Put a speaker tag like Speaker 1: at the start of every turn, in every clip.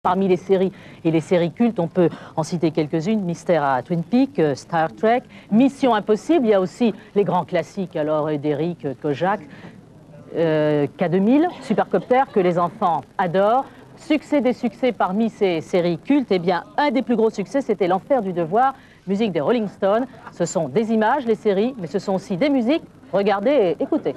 Speaker 1: Parmi les séries et les séries cultes, on peut en citer quelques-unes. Mystère à Twin Peaks, Star Trek, Mission Impossible. Il y a aussi les grands classiques, alors Derrick, Kojak, K2000, Supercopter, que les enfants adorent. Succès des succès parmi ces séries cultes, eh bien, un des plus gros succès, c'était L'Enfer du Devoir, musique des Rolling Stones. Ce sont des images, les séries, mais ce sont aussi des musiques. Regardez et écoutez.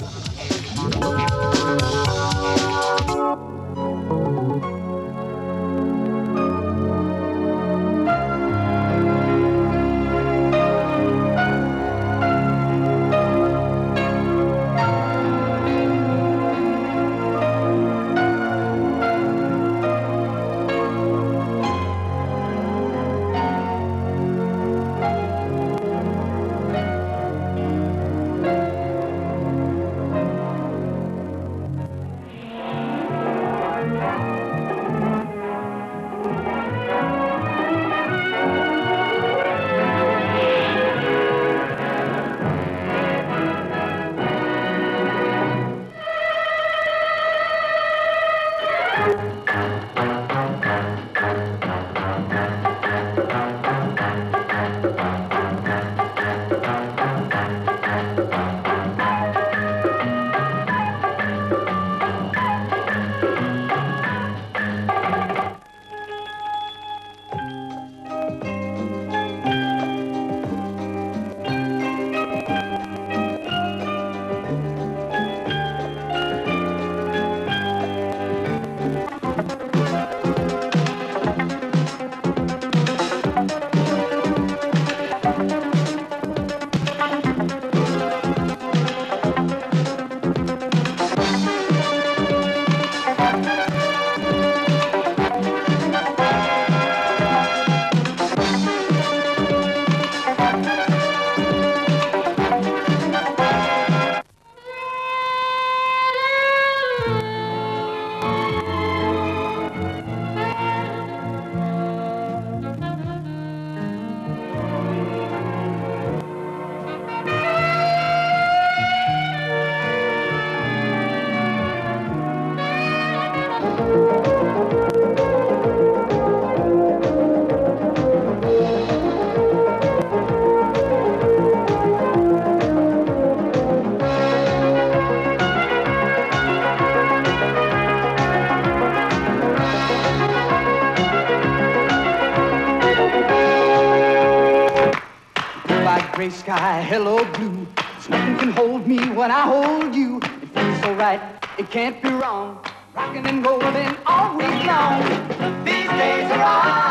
Speaker 2: Gray sky, hello blue. Nothing can hold me when I hold you. It feels so right, it can't be wrong. Rockin' and rollin' all week long. These days are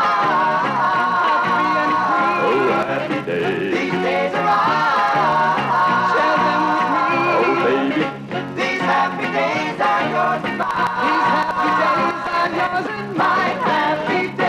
Speaker 2: all free and free.
Speaker 3: Oh, happy days.
Speaker 2: These days are all. Share them with me.
Speaker 3: Oh, baby.
Speaker 2: These happy days are yours and mine. These happy days are yours and mine. Happy days.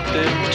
Speaker 3: wasted